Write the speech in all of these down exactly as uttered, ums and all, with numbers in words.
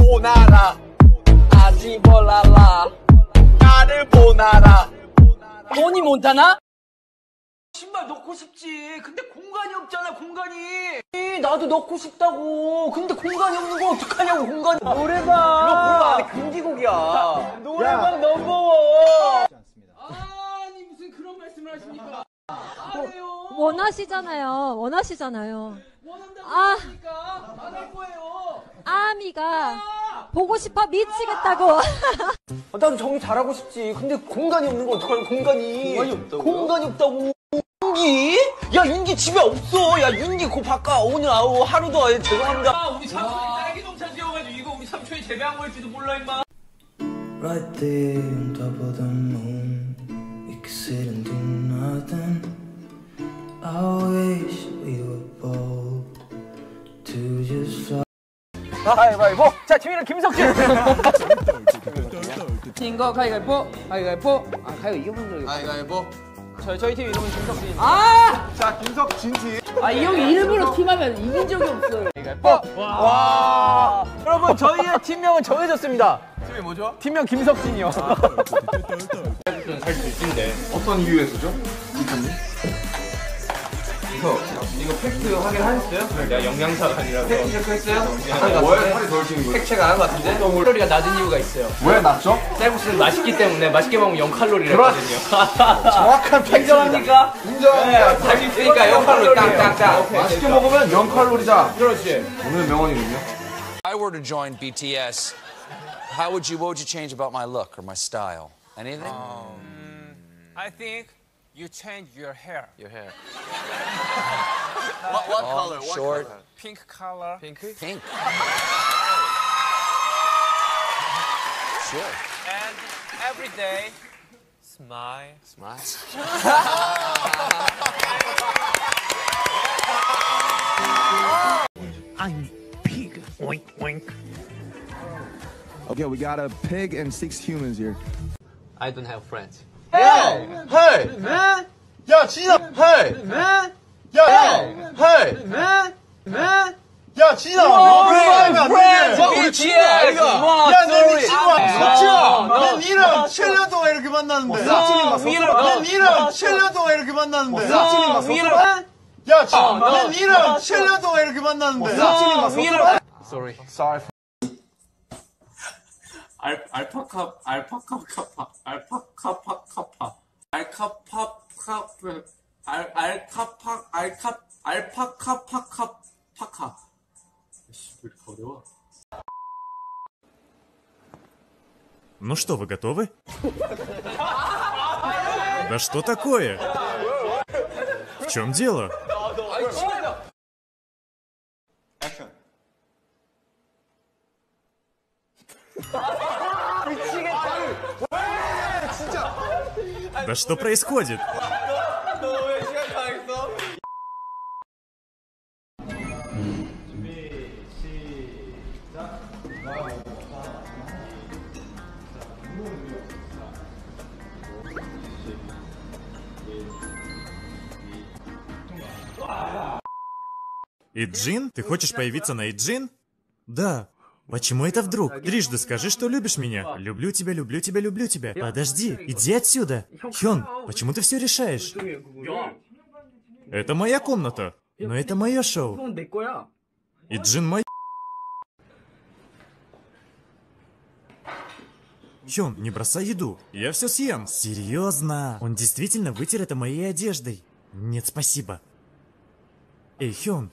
보나라 아지벌라라 나를 보나라 토니 몬타나? 신발 넣고 싶지. 근데 공간이 없잖아, 공간이. 나도 넣고 싶다고. 근데 공간이 없는 거 어떡하냐고, 공간이. 노래방. 이거 부르면 안 돼, 금지곡이야. 노래방 넘버원. 아니, 무슨 그런 말씀을 하십니까? 안 해요. 원하시잖아요. 원하시잖아요. 원한다고 아. 하니까 안 할 거예요. 아미가 아. 보고 싶어 미치겠다고. 나도 정리 잘하고 싶지. 근데 공간이 없는 거 어떡하냐고, 공간이. 공간이 없다고? 공간이 없다고. 윤기? 야, 윤기 집에 없어. 야, 윤기 고 바꿔. 오늘 아우 하루도 아예 죄송합니다. 아, 우리 삼촌이 딸기 농사 지어가지고 이거 우리 삼촌이 재배한 거일지도 몰라, 임마. Right there on top of the moon, we could sit and do nothing. I wish we were bold to just fly. 가위바위보. 자, 팀이는 김석진. 팀거 가위바위보. 가위바위보. 아, 가위가 이겨본 적이 없어. 가위바위보. 저희 저희 팀 이름은 김석진. 아! 자, 김석진 팀. 아, 이 형이 일부러 팀하면 이긴 적이 없어요. 가위바위보. 와. 와. 여러분, 저희의 팀명은 정해졌습니다. 팀이 뭐죠? 팀명 김석진이요. 살 수 있는데 어떤 이유에서죠? 이분이? 이거 이거 팩트 확인하셨어요? 내가 영양사가 아니라서 팩트 체크했어요? 왜 살이 덜 찌는 거예요? 팩트 체크 안 한 것 같은데? 칼로리가 낮은 이유가 있어요. 왜 낮죠? 쌀국수는 맛있기 때문에 맛있게 먹으면 영 칼로리거든요. 정확한 팩트입니다. 인정합니까? 인정합니다. 잘 있으니까 영 칼로리 땅땅땅. 맛있게 먹으면 영 칼로리다. 그렇지. 오늘 명언이군요. I were to join B T S, how would you, what would you change about my look or my style? Anything? Um, I think you change your hair. Your hair. What, what Long, color? What short. color? Pink color. Pink? Pink. Sure. And every day, smile. Smile. I'm pig. Oink, oink. Okay, we got a pig and six humans here. I don't have friends. Hey! Hey! Man! 야, 진아! Hey! Man! 야! Hey! Man! Man! 야, 진아! 왜 friends! 우리 친구 아이가! 야, 내 친구야! 석진아! 내 니랑 칠 년 동안 이렇게 만났는데. 내 니랑 칠 년 동안 이렇게 만났는데. 야, 내 니랑 칠 년 동안 이렇게 만났는데. Sorry. Sorry. 알 알파카 알파카카파 알파카파카파 알카파카 알 알카파 알카 알파카파카 파카. 왜 이렇게 어려워? Ну что, вы готовы? Да что такое? В чем дело? Да что происходит? Иджин? Ты хочешь появиться на Иджин? Да. Почему это вдруг? Трижды скажи, что любишь меня. Люблю тебя, люблю тебя, люблю тебя. Подожди, иди отсюда. Хён, почему ты все решаешь? Это моя комната. Но это мое шоу. Иджин мой... Хён, не бросай еду. Я все съем. Серьезно? Он действительно вытер это моей одеждой. Нет, спасибо. Эй, Хён.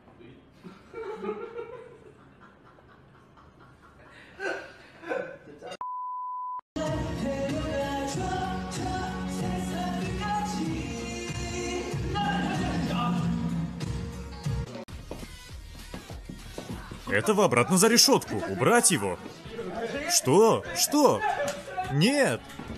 Этого обратно за решетку. Убрать его. Что? Что? Нет.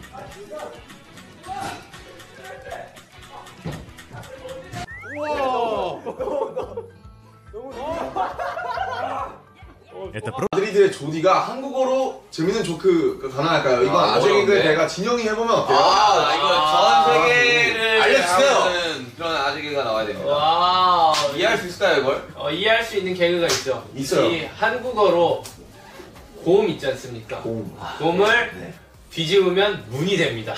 Это про... 마드리드의 조디가 한국어로 재밌는 조크 가능할까요? 이거 아재개그 내가 진영이 해보면 어때요? 아, 이거 전 세계를 알려주세요. 그런 아재개가 나와야 됩니다. 와, 이해할 수 있을까요, 이걸? 어, 이해할 수 있는 개그가 있죠. 있어요. 이 한국어로 곰 있지 않습니까? 곰. 곰을 네. 뒤집으면 문이 됩니다.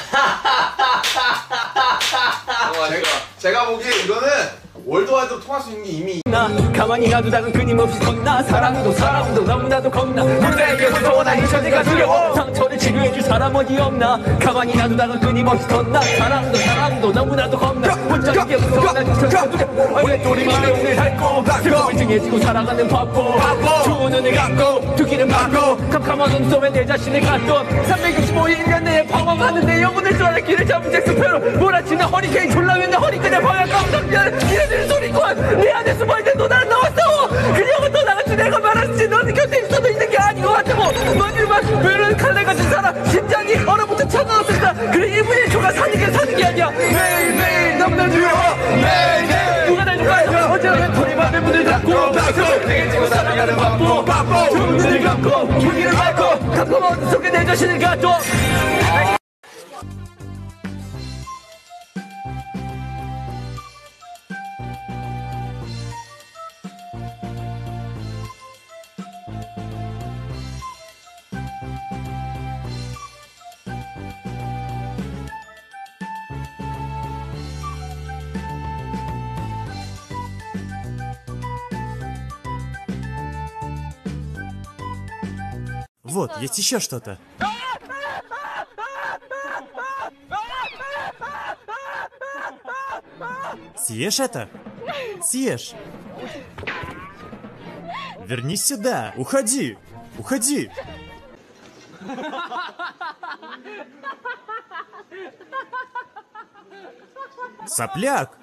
제가, 제가 보기에 이거는 월드와이드로 통할 수 있는 게 이미 나 가만히 놔두다가 끊임없이 섰나 사랑도 사랑도 너무나도 겁나 그대에게 무서워 난 이 천지가 두려워 상처를 치료해줄 사람 어디 없나 가만히 놔두다가 끊임없이 섰나 사랑도 사랑도 너무나도 겁나 혼자에게 무서워 난 이 천지가 두려워 오랫동안 오늘 핥고 즐거움을 증해지고 살아가는 바보 좋은 눈을 감고 두 귀를 막고 캄캄한 눈 속에 내 자신을 갔던 삼백육십오 일 년 내에 방황하는 내 영혼을 쏠아 길을 잡은 잭스페로 몰아치는 허리케인 졸라매는 허리끈에 방향 깜짝이야 이래들은 소리꾼 내 안에 숨어있는 너 나랑 나왔어 그녀가 떠나갔지 내가 말았지 너는 곁에 있어도 있는 게 아닌 것 같다고 너희들만 별은 칼날 같은 사람 심장이 얼어붙어 차가웠었다 그래 이분의 조가 사는 게 사는 게 아니야 매일매일 너무나 두려워 매일매일 누가 날 누가 어제는 토리맘의 문을 닫고 내게 지고 살아가는 바보 바보 좋은 눈을 감고 무기를 밟고 깜깜한 어둠 속에 내 자신을 가둬 Вот, есть еще что-то. Съешь это? Съешь. Вернись сюда. Уходи. Уходи. Сопляк.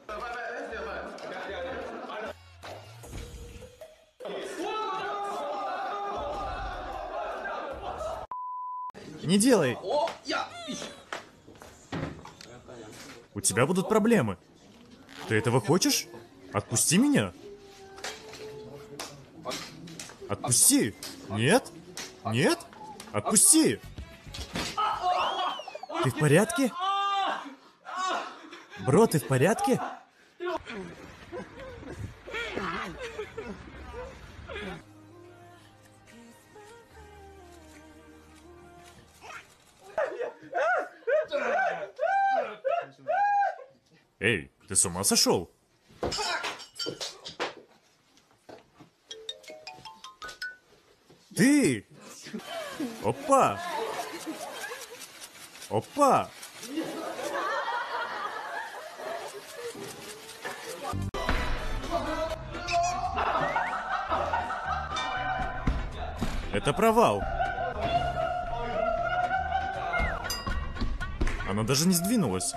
Не делай. У тебя будут проблемы. Ты этого хочешь? Отпусти меня. Отпусти. Нет? Нет? Отпусти. Ты в порядке? Бро, ты в порядке? Эй, ты с ума сошел? Ты! Опа! Опа! Это провал. Она даже не сдвинулась.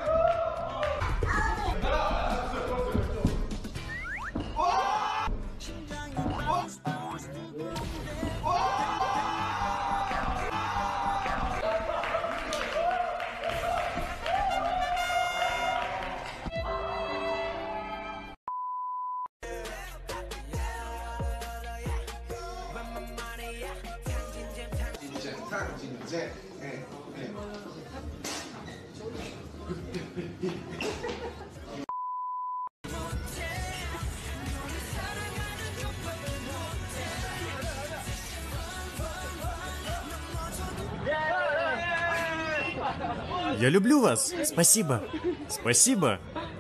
Я люблю вас. Спасибо. Спасибо.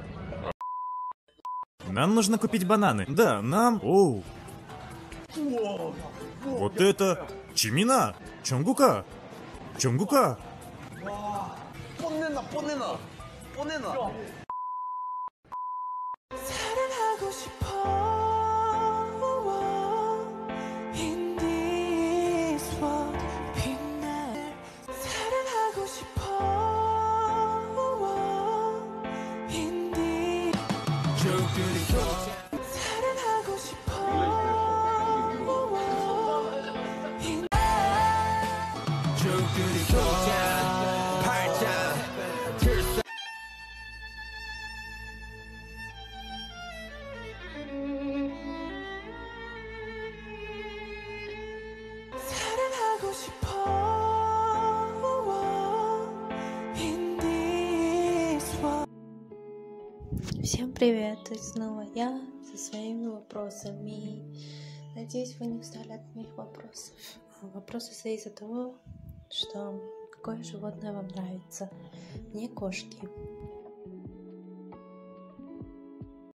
Нам нужно купить бананы. Да, нам... Оу. Вот это... Чимина. Чонгука. Чонгука. 뽐내나 뽐내나 뽐내나. 사랑하고 싶어. In this world, 빛날 사랑하고 싶어. In this 사랑하고 싶어. In 사랑하고 싶어. In this world. Всем привет, и снова я со своими вопросами. Надеюсь, вы не устали от моих вопросов. Вопрос состоит из-за того, что какое животное вам нравится. Мне кошки.